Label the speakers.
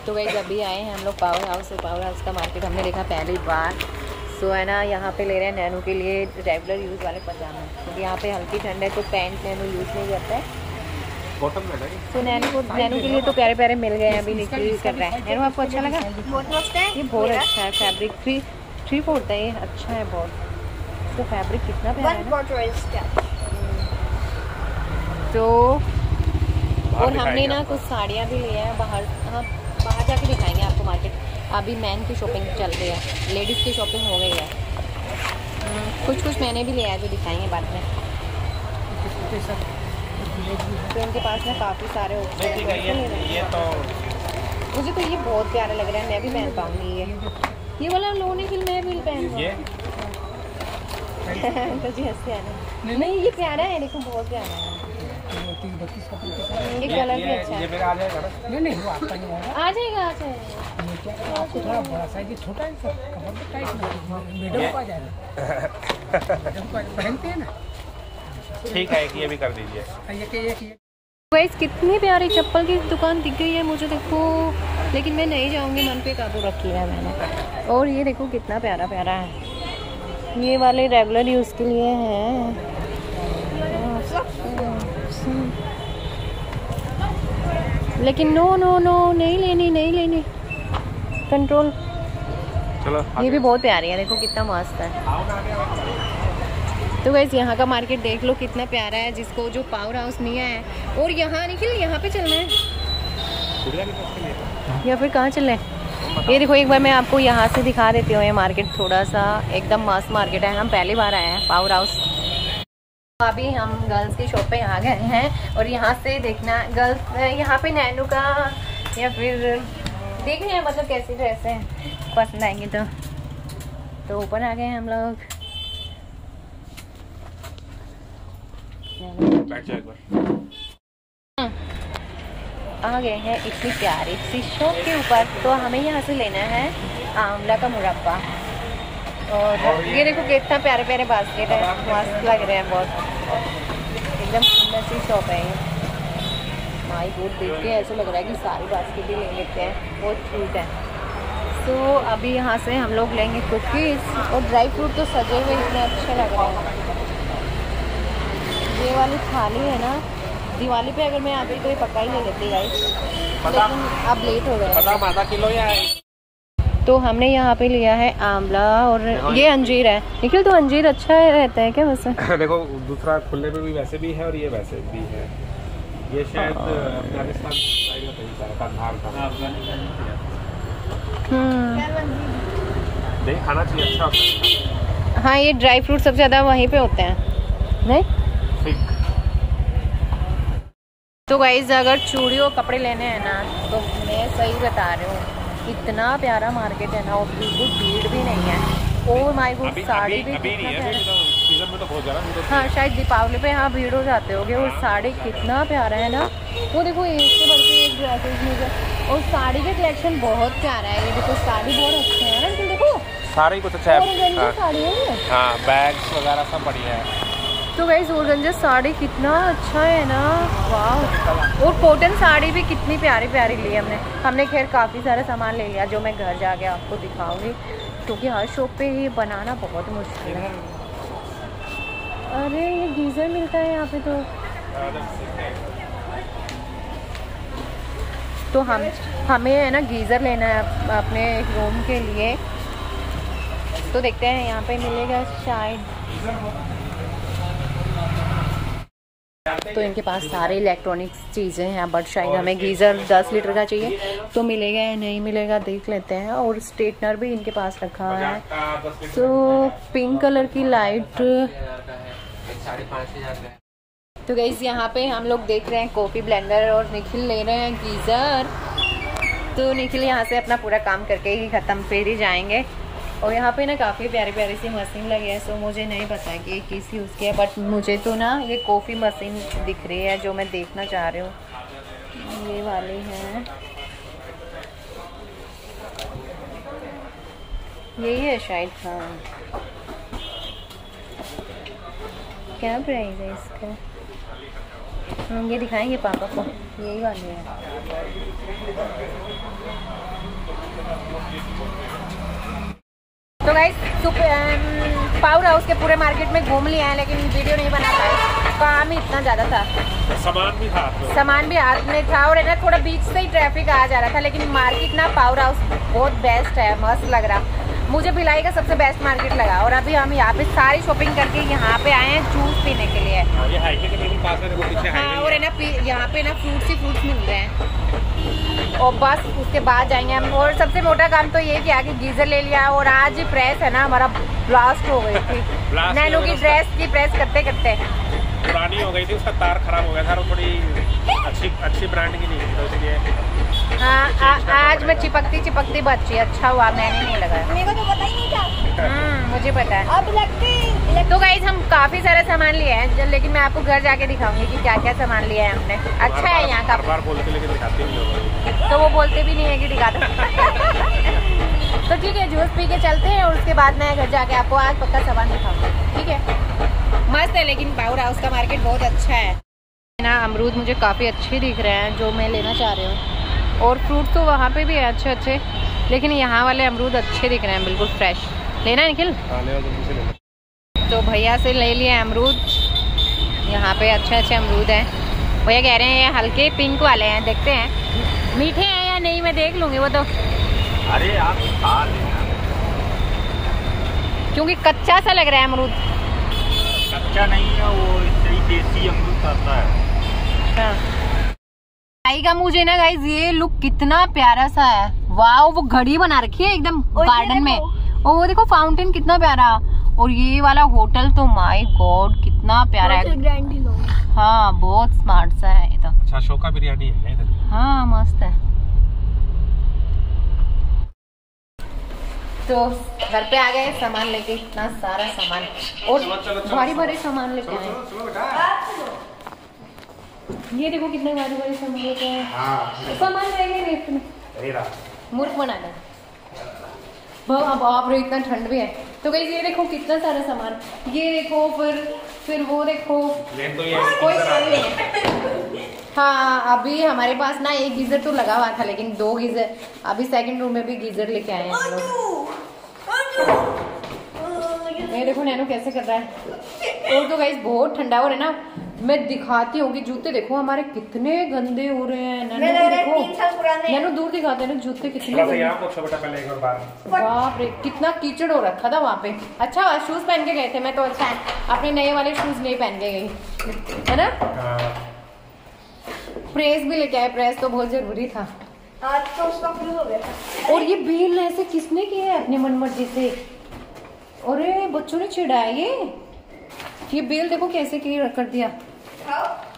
Speaker 1: तो गाइस अभी आए हैं हम लोग पावर हाउस। और पावर हाउस का मार्केट हमने देखा पहली बार। सो है ना, यहाँ पे ले रहे हैं नैनू के लिए रेगुलर यूज़ वाले पजामे, क्योंकि यहाँ पे हल्की ठंड है तो पैंट नैनू यूज़ नहीं करता है। तो नैनू के लिए तो प्यारे प्यारे मिल गए हैं, अभी निकल कर रहा है। नैनू आपको अच्छा लगा? ये बहुत अच्छा है फैब्रिक, 3/4 है, ये अच्छा है बहुत। इसका फैब्रिक कितना प्यारा है। तो और हमने ना कुछ साड़ियाँ भी लिया है बाहर। हाँ, बाहर जाके दिखाएंगे आपको मार्केट। अभी मैन की शॉपिंग चल रही है, लेडीज़ की शॉपिंग हो गई है। कुछ मैंने भी लिया है जो दिखाएंगे बाद में। तो इनके पास ना काफ़ी सारे होते हैं। मुझे तो ये बहुत प्यारा लग रहा है, मैं भी पहन पाऊँगी। ये वाला लोने के लिए मैं भी पहनूँगी। तो जी हंसते आना नहीं, ये प्यारा है, देखो बहुत प्यारा है। ये कलर भी अच्छा है। नहीं वो आपका नहीं आ जाएगा। आपको थोड़ा बड़ा साइज छोटा है, कमर पे टाइट मीडियम को आ जाएगा। पहनते हैं ना,
Speaker 2: ठीक है, ये भी कर दीजिए।
Speaker 1: गाइस कितनी प्यारी चप्पल की दुकान दिख गई है मुझे, देखो। लेकिन मैं नहीं जाऊंगी, मन पे काबू रखी है मैंने। और ये देखो कितना प्यारा प्यारा है, ये वाले रेगुलर यूज़ के लिए हैं। लेकिन नो नहीं लेनी कंट्रोल।
Speaker 2: चलो
Speaker 1: ये भी बहुत प्यारी है, देखो कितना मस्त है। तो वैसे यहाँ का मार्केट देख लो कितना प्यारा है, जिसको जो पावर हाउस नहीं है। और यहाँ निखिल, यहाँ पे चलना है या फिर कहाँ चलना है? ये देखो एक बार मैं आपको यहाँ से दिखा देती हूँ। ये मार्केट थोड़ा सा एकदम मस्त मार्केट है। हम पहली बार आए हैं पावर हाउस। अभी हम गर्ल्स की शॉप पे आ गए हैं और यहाँ से देखना गर्ल्स, यहाँ पे नैनू का या फिर देख रहे हैं मतलब कैसी ड्रेस है, पसंद आएंगी तो ऊपर आ गए हम लोग। आ गए हैं इतनी प्यारी सी शॉप के ऊपर। तो हमें यहाँ से लेना है आंवला का मुरब्बा। और ये देखो कितना प्यारे प्यारे बास्केट है, मस्त लग रहे हैं बहुत। एकदम सुंदर सी शॉप है ये। माई गॉड, देख के ऐसा लग रहा है कि सारी बास्केट ही ले लेते हैं, बहुत क्यूट है। तो अभी यहाँ से हम लोग लेंगे कुकीज़ और ड्राई फ्रूट। तो सजे हुए इतने अच्छे लग रहे हैं। ये वाली थाली है ना, दिवाली पे अगर मैं आती तो ये पक्का ही ले लेती गाइस, लेकिन अब लेट हो गया।
Speaker 2: आधा किलो या
Speaker 1: तो हमने यहाँ पे लिया है आंवला और ये अंजीर है। निखिल तो अंजीर अच्छा रहता है क्या वैसे?
Speaker 2: देखो दूसरा खुले में भी वैसे भी है और ये वैसे भी है। ये शायद अफगानिस्तान साइड में कहीं का कंधार का। देख खाना चाहिए, अच्छा होता है।
Speaker 1: हाँ, ये ड्राई फ्रूट सबसे ज़्यादा वहीं पे होते हैं नहीं? तो गाइस अगर चूड़ी और कपड़े लेने हैं ना, तो मैं सही बता रही हूँ, इतना प्यारा मार्केट है ना, और बिल्कुल भीड़ भी नहीं है। और माय गॉड, साड़ी भी कितना
Speaker 2: सीजन में तो बहुत ज़्यादा।
Speaker 1: हाँ, शायद दीपावली पे यहाँ भीड़ हो जाते होगे। और साड़ी कितना प्यारा है ना, वो देखो एक से बढ़ के एक ड्रेसेस मुझे। और साड़ी का कलेक्शन बहुत प्यारा है। ये देखो साड़ी बहुत अच्छे है ना, देखो
Speaker 2: साड़ी कुछ अच्छा है।
Speaker 1: साड़ी है,
Speaker 2: हाँ, बैग्स वगैरह सब बढ़िया है।
Speaker 1: तो गाइस ऑर्गेन्जा साड़ी कितना अच्छा है ना, वाह। और कॉटन साड़ी भी कितनी प्यारी प्यारी ली हमने खैर काफ़ी सारा सामान ले लिया, जो मैं घर जाके आपको दिखाऊंगी, क्योंकि हर शॉप पे ये बनाना बहुत मुश्किल है। अरे ये गीज़र मिलता है यहाँ पे तो हमें है ना गीज़र लेना है अपने रूम के लिए। तो देखते हैं यहाँ पे मिलेगा शायद। तो इनके पास सारे इलेक्ट्रॉनिक्स चीज़ें हैं, बट शायद हमें गीज़र 10 लीटर का चाहिए, तो मिलेगा या नहीं मिलेगा देख लेते हैं। और स्ट्रेटनर भी इनके पास रखा है। तो पिंक कलर की लाइट। तो गाइस यहाँ पे हम लोग देख रहे हैं कॉफ़ी ब्लेंडर और निखिल ले रहे हैं गीज़र। तो निखिल यहाँ से अपना पूरा काम करके ही ख़त्म, फिर ही जाएंगे। और यहाँ पे ना काफ़ी प्यारी प्यारी सी मशीन लगी है। सो मुझे नहीं पता कि ये किस यूज़ की है, बट मुझे तो ना ये कॉफ़ी मशीन दिख रही है जो मैं देखना चाह रही हूँ। ये वाली है, यही है शायद। हाँ, क्या प्राइस है इसका? हम ये दिखाएंगे पापा को, यही वाले हैं। तो गाइस पावर हाउस के पूरे मार्केट में घूम लिया है, लेकिन वीडियो नहीं बना पाए, काम ही इतना ज़्यादा था।
Speaker 2: सामान भी था,
Speaker 1: सामान भी हाथ में था, और है ना थोड़ा बीच से ही ट्रैफिक आ जा रहा था। लेकिन मार्केट ना पावर हाउस बहुत बेस्ट है, मस्त लग रहा। मुझे भिलाई का सबसे बेस्ट मार्केट लगा। और अभी हम यहाँ पे सारी शॉपिंग करके यहाँ पे आए हैं जूस पीने के लिए।
Speaker 2: ये हाईवे के बिल्कुल पास है, पीछे हाईवे।
Speaker 1: और है ना यहाँ पे ना फ्रूट्स ही फ्रूट्स मिल रहे हैं, और बस उसके बाद जाएंगे हम। और सबसे मोटा काम तो ये कि आगे गीजर ले लिया। और आज प्रेस है ना हमारा ब्लास्ट हो गई थी, नैनू की ड्रेस की प्रेस करते करते
Speaker 2: पुरानी हो गई थी, उसका तार खराब हो गया था, थोड़ी अच्छी ब्रांड की नहीं थी, तो इसलिए
Speaker 1: हाँ आज मैं चिपकती बच्ची। अच्छा हुआ मैंने नहीं लगाया,
Speaker 3: मेरे को तो पता ही नहीं था।
Speaker 1: मुझे पता है।
Speaker 3: अब लगती
Speaker 1: तो गाइस हम काफी सारा सामान लिए हैं, लेकिन मैं आपको घर जाके दिखाऊंगी कि क्या क्या सामान लिया है हमने। अच्छा है यहाँ का।
Speaker 2: बार बोलते लेकिन दिखाते नहीं होगा,
Speaker 1: तो वो बोलते भी नहीं है कि दिखा दो। तो ठीक है, जूस पी के चलते हैं, और उसके बाद मैं घर जाके आपको आज पक्का सामान दिखाऊंगी। ठीक है, मस्त है। लेकिन पावर हाउस का मार्केट बहुत अच्छा है ना। अमरूद मुझे काफ़ी अच्छे दिख रहे हैं जो मैं लेना चाह रही हूँ, और फ्रूट तो वहाँ पे भी है अच्छे अच्छे, लेकिन यहाँ वाले अमरूद अच्छे दिख रहे हैं, बिल्कुल फ्रेश। लेना है निखिल? तो भैया से ले लिए अमरूद। यहाँ पे अच्छे अच्छे अमरूद हैं। भैया कह रहे हैं ये हल्के पिंक वाले हैं, देखते हैं मीठे हैं या नहीं, मैं देख लूँगी वो तो।
Speaker 2: अरे आप खा लेना,
Speaker 1: क्योंकि कच्चा सा लग रहा है अमरूद।
Speaker 2: कच्चा नहीं है वो, सही देसी अमरूद आता है।
Speaker 1: भाई का मुझे ना गाइस ये लुक कितना प्यारा सा है। वाओ, वो घड़ी बना रखी है एकदम गार्डन में, और वो देखो फाउंटेन कितना प्यारा। और ये वाला होटल तो माय गॉड कितना प्यारा है। हाँ बहुत स्मार्ट सा है ये तो।
Speaker 2: अच्छा शोका बिरयानी है इधर।
Speaker 1: हाँ मस्त है। तो घर पे आ गए सामान लेके, इतना सारा सामान, और भारी भारी सामान लेके आए। ये देखो कितने भारी भारी सामान लेके आए। सामान रहेंगे लिफ्ट में, मूर्ख बना दे। बाप रे इतना ठंड भी है। तो गाइस ये देखो कितना सारा सामान, ये देखो, फिर वो देखो, कोई काम नहीं है। हाँ अभी हमारे पास ना एक गीजर तो लगा हुआ था, लेकिन 2 गीजर अभी सेकंड रूम में भी गीजर लेके आए हैं हम लोग। ये देखो नैनो कैसे कर रहा है। और तो गाइस बहुत ठंडा हो रहा है ना, मैं दिखाती हूँ कि जूते देखो हमारे कितने गंदे हो रहे हैं। नैनो देखो, नैनो दूर दिखाते हैं ना जूते कितने गंदे। बाप रे कितना कीचड़ हो रखा था वहाँ पे। अच्छा शूज पहन के गए थे, मैं तो अच्छा है अपने नए वाले शूज नहीं पहन के गई है ना। प्रेस भी लेके आए, प्रेस तो बहुत जरूरी था।
Speaker 3: आज तो उसका फ्री हो गया।
Speaker 1: और ये बेल ऐसे किसने किया है अपनी मनमर्जी से? अरे बच्चों ने छिड़ा है ये बेल देखो कैसे कर दिया।